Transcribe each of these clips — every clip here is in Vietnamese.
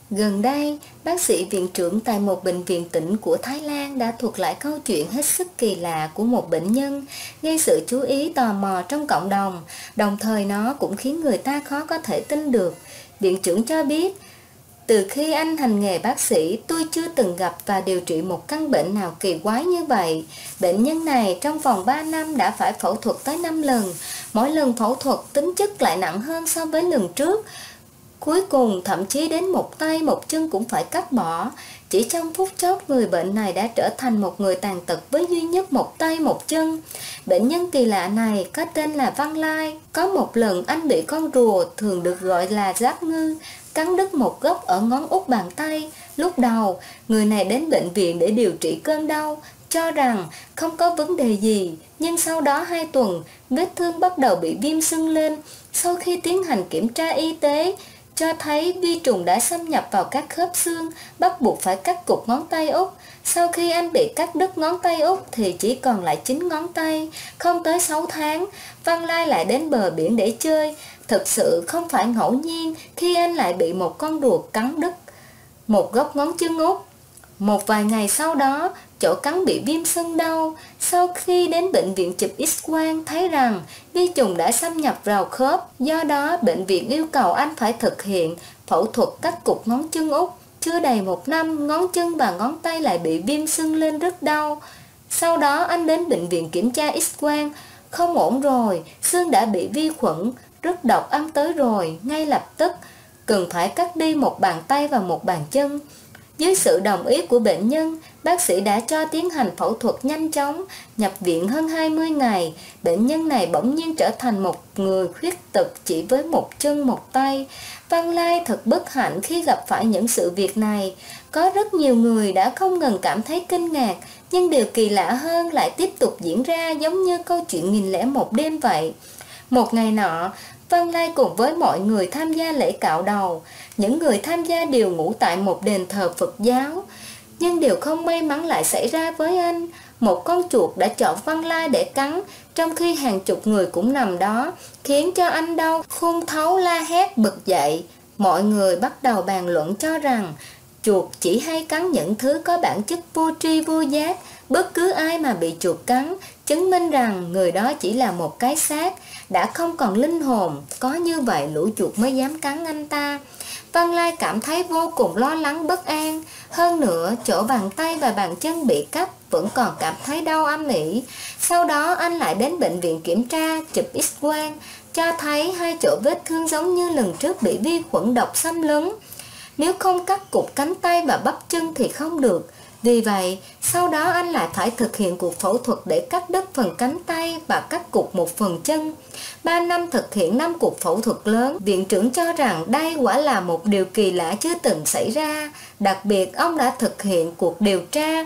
Gần đây, bác sĩ viện trưởng tại một bệnh viện tỉnh của Thái Lan đã thuật lại câu chuyện hết sức kỳ lạ của một bệnh nhân, gây sự chú ý tò mò trong cộng đồng, đồng thời nó cũng khiến người ta khó có thể tin được. Viện trưởng cho biết, từ khi anh hành nghề bác sĩ, tôi chưa từng gặp và điều trị một căn bệnh nào kỳ quái như vậy. Bệnh nhân này trong vòng 3 năm đã phải phẫu thuật tới 5 lần, mỗi lần phẫu thuật tính chất lại nặng hơn so với lần trước. Cuối cùng thậm chí đến một tay một chân cũng phải cắt bỏ. Chỉ trong phút chốc người bệnh này đã trở thành một người tàn tật với duy nhất một tay một chân. Bệnh nhân kỳ lạ này có tên là Văn Lai. Có một lần anh bị con rùa thường được gọi là giáp ngư cắn đứt một gốc ở ngón út bàn tay. Lúc đầu người này đến bệnh viện để điều trị cơn đau, cho rằng không có vấn đề gì, nhưng sau đó 2 tuần vết thương bắt đầu bị viêm sưng lên. Sau khi tiến hành kiểm tra y tế cho thấy vi trùng đã xâm nhập vào các khớp xương, bắt buộc phải cắt cụt ngón tay út. Sau khi anh bị cắt đứt ngón tay út thì chỉ còn lại 9 ngón tay. Không tới 6 tháng, Văn Lai lại đến bờ biển để chơi. Thực sự không phải ngẫu nhiên khi anh lại bị một con rùa cắn đứt một gốc ngón chân út. Một vài ngày sau đó, chỗ cắn bị viêm sưng đau. Sau khi đến bệnh viện chụp X-quang thấy rằng vi trùng đã xâm nhập vào khớp. Do đó, bệnh viện yêu cầu anh phải thực hiện phẫu thuật cắt cụt ngón chân út. Chưa đầy 1 năm, ngón chân và ngón tay lại bị viêm sưng lên rất đau. Sau đó anh đến bệnh viện kiểm tra X-quang. Không ổn rồi, xương đã bị vi khuẩn, rất độc ăn tới rồi, ngay lập tức cần phải cắt đi một bàn tay và một bàn chân. Dưới sự đồng ý của bệnh nhân, bác sĩ đã cho tiến hành phẫu thuật nhanh chóng. Nhập viện hơn 20 ngày, bệnh nhân này bỗng nhiên trở thành một người khuyết tật chỉ với một chân một tay. Văn Lai thật bất hạnh khi gặp phải những sự việc này. Có rất nhiều người đã không ngừng cảm thấy kinh ngạc, nhưng điều kỳ lạ hơn lại tiếp tục diễn ra giống như câu chuyện 1001 đêm vậy. Một ngày nọ, Văn Lai cùng với mọi người tham gia lễ cạo đầu. Những người tham gia đều ngủ tại một đền thờ Phật giáo. Nhưng điều không may mắn lại xảy ra với anh. Một con chuột đã chọn Văn Lai để cắn, trong khi hàng chục người cũng nằm đó, khiến cho anh đau khôn thấu la hét bật dậy. Mọi người bắt đầu bàn luận cho rằng chuột chỉ hay cắn những thứ có bản chất vô tri vô giác. Bất cứ ai mà bị chuột cắn chứng minh rằng người đó chỉ là một cái xác, đã không còn linh hồn. Có như vậy lũ chuột mới dám cắn anh ta. Văn Lai cảm thấy vô cùng lo lắng bất an. Hơn nữa, chỗ bàn tay và bàn chân bị cắt vẫn còn cảm thấy đau âm ỉ. Sau đó anh lại đến bệnh viện kiểm tra, chụp X-quang, cho thấy 2 chỗ vết thương giống như lần trước bị vi khuẩn độc xâm lấn. Nếu không cắt cụt cánh tay và bắp chân thì không được. Vì vậy, sau đó anh lại phải thực hiện cuộc phẫu thuật để cắt đứt phần cánh tay và cắt cụt một phần chân. 3 năm thực hiện 5 cuộc phẫu thuật lớn, viện trưởng cho rằng đây quả là một điều kỳ lạ chưa từng xảy ra. Đặc biệt, ông đã thực hiện cuộc điều tra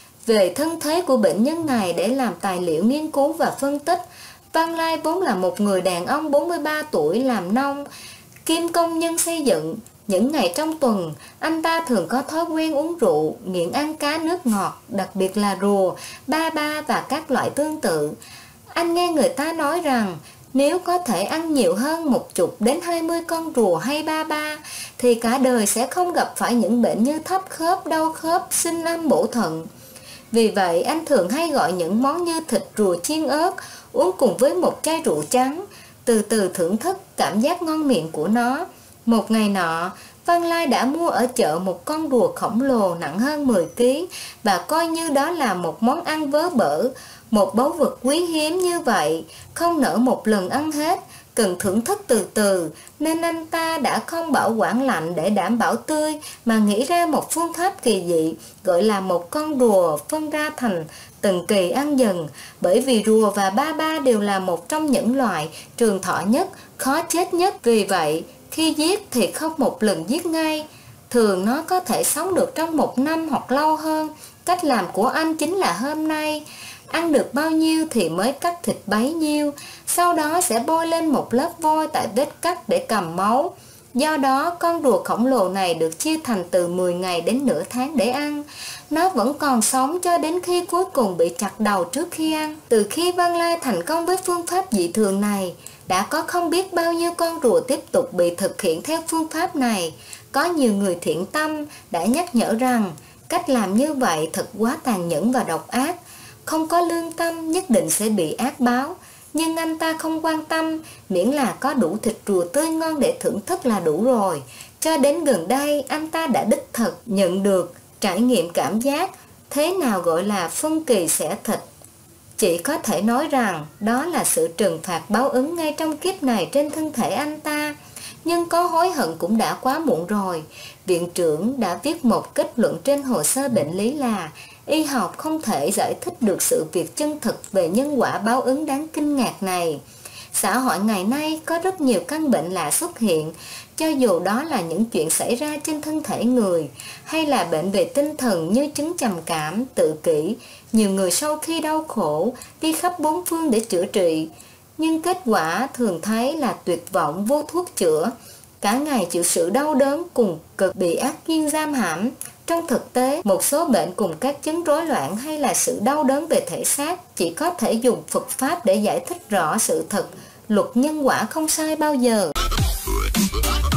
về thân thế của bệnh nhân này để làm tài liệu nghiên cứu và phân tích. Văn Lai vốn là một người đàn ông 43 tuổi làm nông, kiêm công nhân xây dựng. Những ngày trong tuần, anh ta thường có thói quen uống rượu, nghiện ăn cá nước ngọt, đặc biệt là rùa, ba ba và các loại tương tự. Anh nghe người ta nói rằng nếu có thể ăn nhiều hơn 10 đến 20 con rùa hay ba ba thì cả đời sẽ không gặp phải những bệnh như thấp khớp, đau khớp, sinh âm bổ thận. Vì vậy anh thường hay gọi những món như thịt rùa chiên ớt, uống cùng với một chai rượu trắng, từ từ thưởng thức cảm giác ngon miệng của nó. Một ngày nọ, Văn Lai đã mua ở chợ một con rùa khổng lồ nặng hơn 10 kg và coi như đó là một món ăn vớ vẩn. Một báu vật quý hiếm như vậy không nỡ một lần ăn hết, cần thưởng thức từ từ, nên anh ta đã không bảo quản lạnh để đảm bảo tươi, mà nghĩ ra một phương pháp kỳ dị, gọi là một con rùa phân ra thành từng kỳ ăn dần. Bởi vì rùa và ba ba đều là một trong những loài trường thọ nhất, khó chết nhất. Vì vậy, khi giết thì không một lần giết ngay. Thường nó có thể sống được trong 1 năm hoặc lâu hơn. Cách làm của anh chính là hôm nay ăn được bao nhiêu thì mới cắt thịt bấy nhiêu. Sau đó sẽ bôi lên một lớp vôi tại vết cắt để cầm máu. Do đó con rùa khổng lồ này được chia thành từ 10 ngày đến nửa tháng để ăn. Nó vẫn còn sống cho đến khi cuối cùng bị chặt đầu trước khi ăn. Từ khi Văn Lai thành công với phương pháp dị thường này, đã có không biết bao nhiêu con rùa tiếp tục bị thực hiện theo phương pháp này. Có nhiều người thiện tâm đã nhắc nhở rằng cách làm như vậy thật quá tàn nhẫn và độc ác. Không có lương tâm nhất định sẽ bị ác báo. Nhưng anh ta không quan tâm, miễn là có đủ thịt rùa tươi ngon để thưởng thức là đủ rồi. Cho đến gần đây, anh ta đã đích thực nhận được, trải nghiệm cảm giác thế nào gọi là phân kỳ xẻ thịt. Chỉ có thể nói rằng đó là sự trừng phạt báo ứng ngay trong kiếp này trên thân thể anh ta. Nhưng có hối hận cũng đã quá muộn rồi. Viện trưởng đã viết một kết luận trên hồ sơ bệnh lý là y học không thể giải thích được sự việc chân thực về nhân quả báo ứng đáng kinh ngạc này. Xã hội ngày nay có rất nhiều căn bệnh lạ xuất hiện, cho dù đó là những chuyện xảy ra trên thân thể người, hay là bệnh về tinh thần như chứng trầm cảm, tự kỷ. Nhiều người sau khi đau khổ đi khắp bốn phương để chữa trị, nhưng kết quả thường thấy là tuyệt vọng vô thuốc chữa. Cả ngày chịu sự đau đớn cùng cực, bị ác duyên giam hãm. Trong thực tế, một số bệnh cùng các chứng rối loạn hay là sự đau đớn về thể xác chỉ có thể dùng Phật Pháp để giải thích rõ sự thật. Luật nhân quả không sai bao giờ.